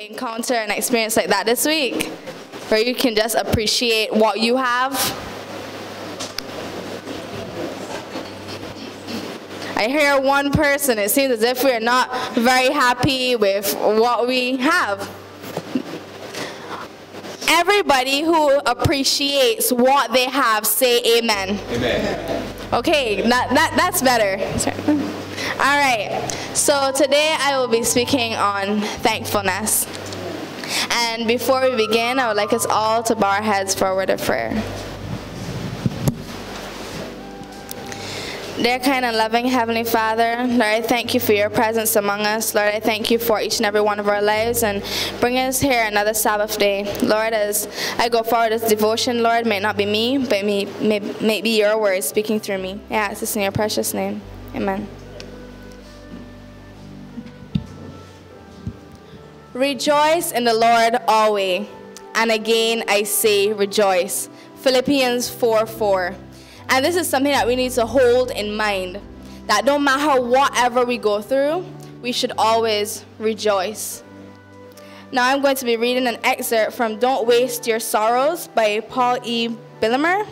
encounter an experience like that this week, where you can just appreciate what you have? I hear one person. It seems as if we're not very happy with what we have. Everybody who appreciates what they have, say amen. Amen. Okay, that's better. All right, so today I will be speaking on thankfulness. And before we begin, I would like us all to bow our heads for a word of prayer. Dear kind and loving Heavenly Father, Lord, I thank you for your presence among us. Lord, I thank you for each and every one of our lives and bring us here another Sabbath day. Lord, as I go forward this devotion, Lord, may it not be me, but may be your words speaking through me. I ask this in your precious name. Amen. Rejoice in the Lord always, and again I say rejoice. Philippians 4:4. And this is something that we need to hold in mind, that no matter whatever we go through, we should always rejoice. Now I'm going to be reading an excerpt from Don't Waste Your Sorrows by Paul E. Bilheimer.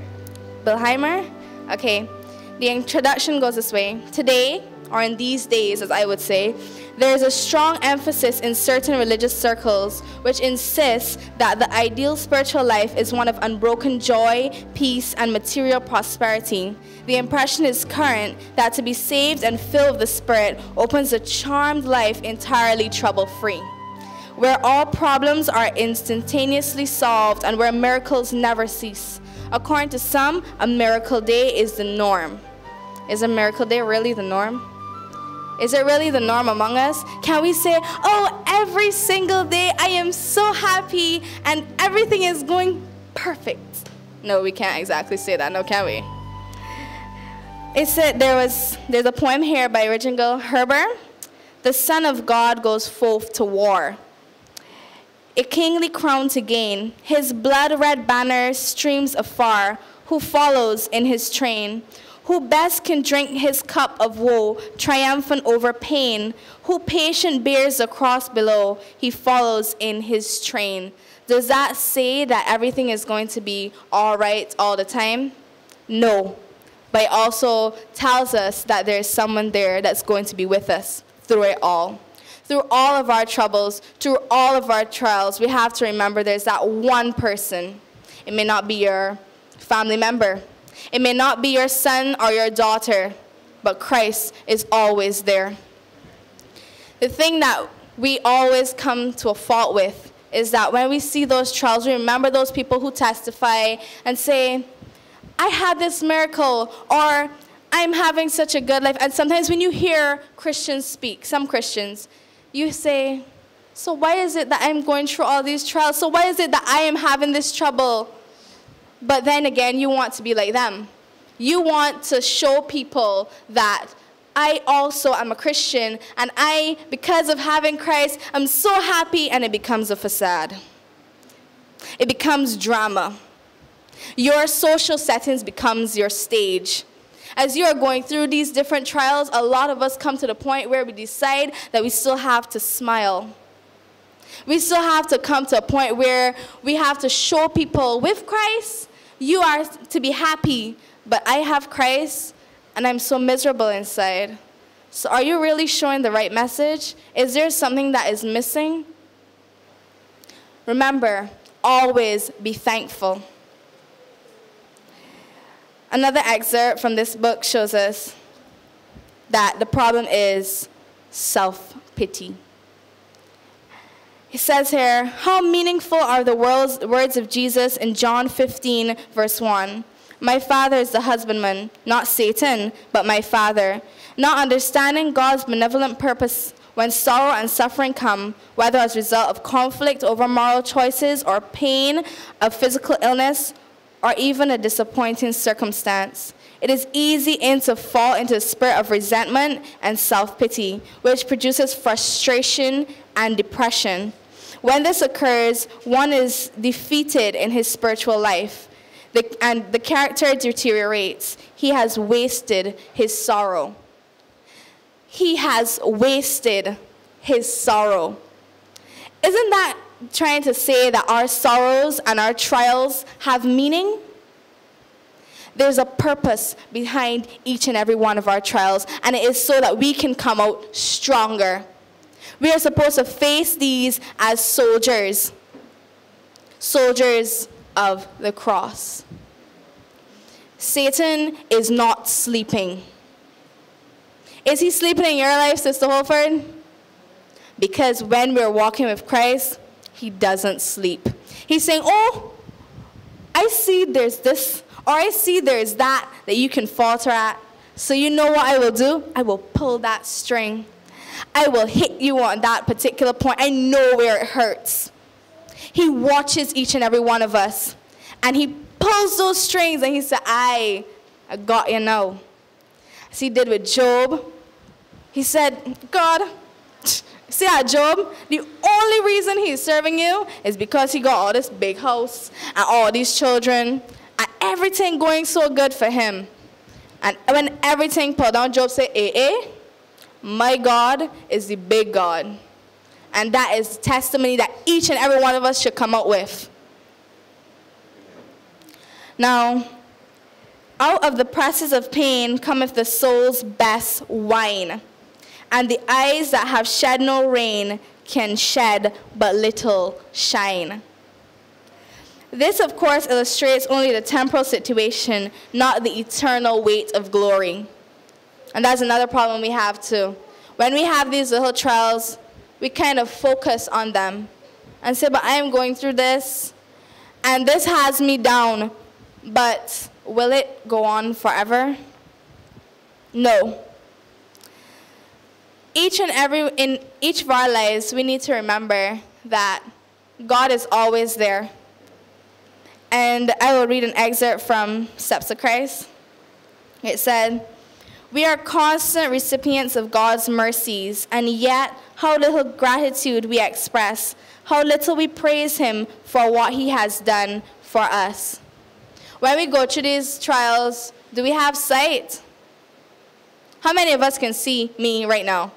Okay, the introduction goes this way. Today, or in these days as I would say, there is a strong emphasis in certain religious circles which insists that the ideal spiritual life is one of unbroken joy, peace, and material prosperity. The impression is current that to be saved and filled with the Spirit opens a charmed life entirely trouble-free, where all problems are instantaneously solved and where miracles never cease. According to some, a miracle day is the norm. Is a miracle day really the norm? Is it really the norm among us? Can we say, oh, every single day I am so happy and everything is going perfect? No, we can't exactly say that, no, can we? It said there's a poem here by Reginald Herbert. The Son of God goes forth to war, a kingly crown to gain. His blood-red banner streams afar. Who follows in his train? Who best can drink his cup of woe, triumphant over pain? Who patient bears the cross below? He follows in his train. Does that say that everything is going to be all right all the time? No. But it also tells us that there's someone there that's going to be with us through it all. Through all of our troubles, through all of our trials, we have to remember there's that one person. It may not be your family member. It may not be your son or your daughter, but Christ is always there. The thing that we always come to a fault with is that when we see those trials, we remember those people who testify and say, I had this miracle, or I'm having such a good life. And sometimes when you hear Christians speak, some Christians, you say, so why is it that I'm going through all these trials? So why is it that I am having this trouble? But then again, you want to be like them. You want to show people that I also am a Christian, and I, because of having Christ, I'm so happy, and it becomes a facade. It becomes drama. Your social settings becomes your stage. As you are going through these different trials, a lot of us come to the point where we decide that we still have to smile. We still have to come to a point where we have to show people with Christ, you are to be happy, but I have Christ, and I'm so miserable inside. So are you really showing the right message? Is there something that is missing? Remember, always be thankful. Another excerpt from this book shows us that the problem is self-pity. It says here, how meaningful are the words of Jesus in John 15, verse 1. My Father is the husbandman, not Satan, but my Father. Not understanding God's benevolent purpose when sorrow and suffering come, whether as a result of conflict over moral choices or pain of physical illness, or even a disappointing circumstance. It is easy to fall into a spirit of resentment and self-pity, which produces frustration and depression. When this occurs, one is defeated in his spiritual life, and the character deteriorates. He has wasted his sorrow. He has wasted his sorrow. Isn't that trying to say that our sorrows and our trials have meaning? There's a purpose behind each and every one of our trials, and it is so that we can come out stronger. We are supposed to face these as soldiers, soldiers of the cross. Satan is not sleeping. Is he sleeping in your life, Sister Holford? Because when we're walking with Christ, he doesn't sleep. He's saying, oh, I see there's this, or I see there's that you can falter at. So you know what I will do? I will pull that string. I will hit you on that particular point. I know where it hurts. He watches each and every one of us. And he pulls those strings and he said, I got you now. As he did with Job. He said, God, see that Job? The only reason he's serving you is because he got all this big house and all these children and everything going so good for him. And when everything pulled down, Job said, my God is the big God. And that is testimony that each and every one of us should come out with. Now, out of the presses of pain cometh the soul's best wine, and the eyes that have shed no rain can shed but little shine. This, of course, illustrates only the temporal situation, not the eternal weight of glory. And that's another problem we have too. When we have these little trials, we kind of focus on them and say, but I am going through this, and this has me down, but will it go on forever? No. In each of our lives, we need to remember that God is always there. And I will read an excerpt from Steps of Christ. It said, we are constant recipients of God's mercies, and yet how little gratitude we express, how little we praise him for what he has done for us. When we go through these trials, do we have sight? How many of us can see me right now?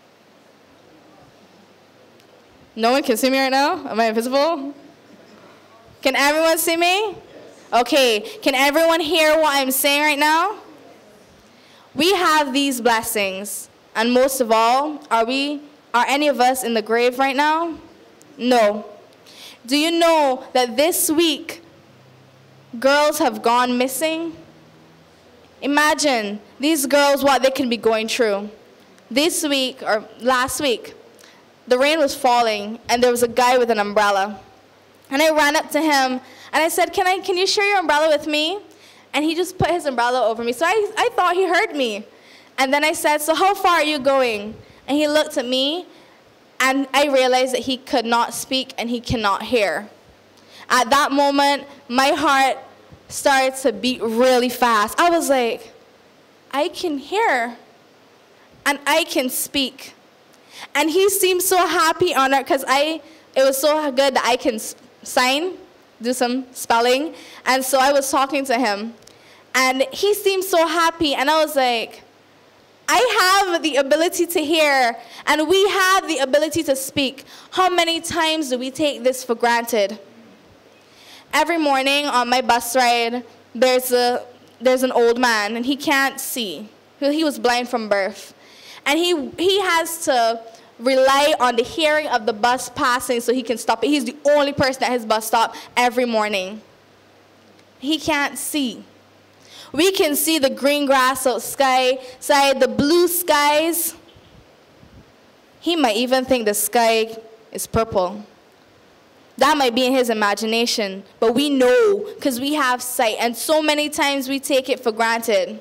No one can see me right now? Am I invisible? Can everyone see me? Okay. Can everyone hear what I'm saying right now? We have these blessings. And most of all, are any of us in the grave right now? No. Do you know that this week, girls have gone missing? Imagine these girls, what they can be going through. This week, or last week, the rain was falling, and there was a guy with an umbrella. And I ran up to him, and I said, can you share your umbrella with me? And he just put his umbrella over me. So I thought he heard me. And then I said, so how far are you going? And he looked at me, and I realized that he could not speak and he cannot hear. At that moment, my heart started to beat really fast. I was like, I can hear, and I can speak. And he seemed so happy on it because it was so good that I can sign, do some spelling. And so I was talking to him. And he seemed so happy. And I was like, I have the ability to hear. And we have the ability to speak. How many times do we take this for granted? Every morning on my bus ride, there's an old man. And he can't see. He was blind from birth. And he has to rely on the hearing of the bus passing so he can stop it. He's the only person at his bus stop every morning. He can't see. We can see the green grass outside, the blue skies. He might even think the sky is purple. That might be in his imagination, but we know because we have sight, and so many times we take it for granted.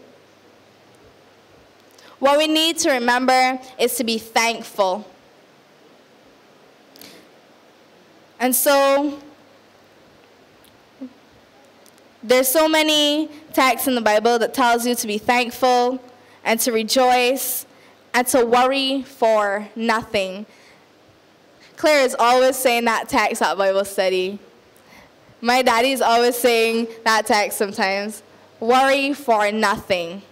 What we need to remember is to be thankful. And so, there's so many texts in the Bible that tells you to be thankful and to rejoice and to worry for nothing. Claire is always saying that text at Bible study. My daddy is always saying that text sometimes. Worry for nothing.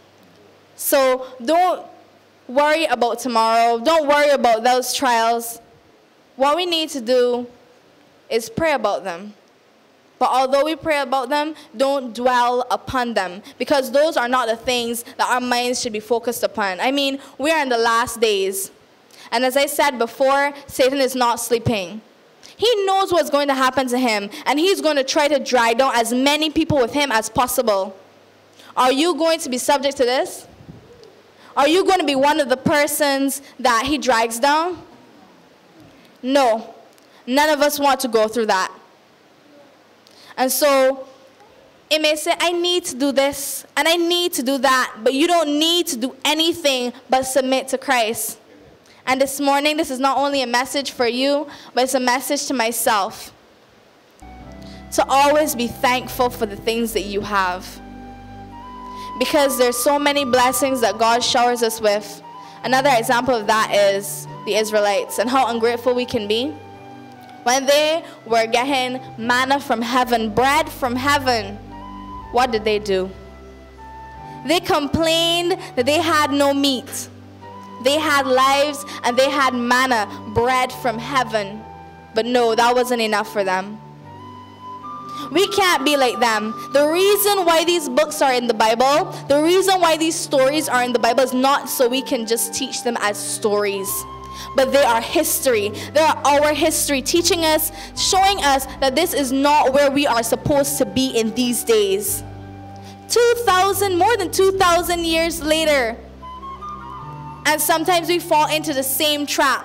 So don't worry about tomorrow. Don't worry about those trials. what we need to do is pray about them. But although we pray about them, don't dwell upon them, because those are not the things that our minds should be focused upon. I mean, we are in the last days. And as I said before, Satan is not sleeping. He knows what's going to happen to him, and he's going to try to drag down as many people with him as possible. Are you going to be subject to this? Are you going to be one of the persons that he drags down? No. None of us want to go through that. And so, it may say, I need to do this, and I need to do that, but you don't need to do anything but submit to Christ. And this morning, this is not only a message for you, but it's a message to myself. To always be thankful for the things that you have. Because there's so many blessings that God showers us with. Another example of that is the Israelites and how ungrateful we can be. When they were getting manna from heaven, bread from heaven, what did they do? They complained that they had no meat. They had lives and they had manna, bread from heaven. But no, that wasn't enough for them. We can't be like them. The reason why these books are in the Bible, the reason why these stories are in the Bible is not so we can just teach them as stories. But they are history. They are our history, teaching us, showing us that this is not where we are supposed to be in these days. More than 2,000 years later. And sometimes we fall into the same trap.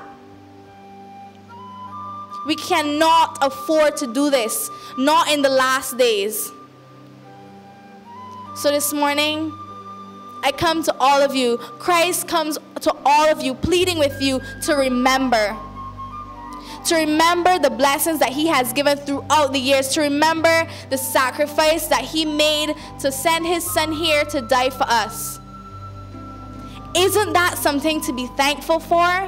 We cannot afford to do this, not in the last days. So this morning, I come to all of you. Christ comes to all of you, pleading with you to remember. To remember the blessings that he has given throughout the years. To remember the sacrifice that he made to send his son here to die for us. Isn't that something to be thankful for?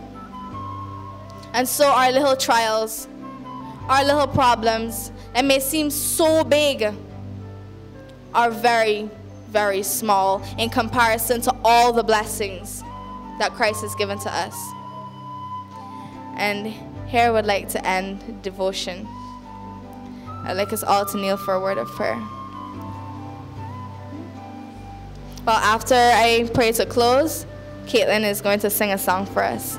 And so our little trials, our little problems that may seem so big are very, very small in comparison to all the blessings that Christ has given to us. And here I would like to end devotion. I'd like us all to kneel for a word of prayer. Well, after I pray to close, Caitlin is going to sing a song for us.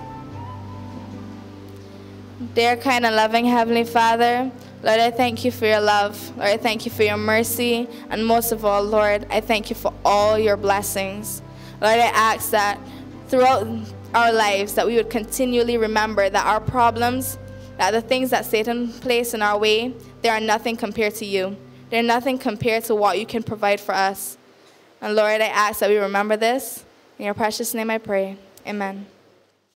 Dear, kind and loving Heavenly Father, Lord, I thank you for your love. Lord, I thank you for your mercy. And most of all, Lord, I thank you for all your blessings. Lord, I ask that throughout our lives that we would continually remember that our problems, that the things that Satan placed in our way, they are nothing compared to you. They're nothing compared to what you can provide for us. And Lord, I ask that we remember this. In your precious name I pray. Amen.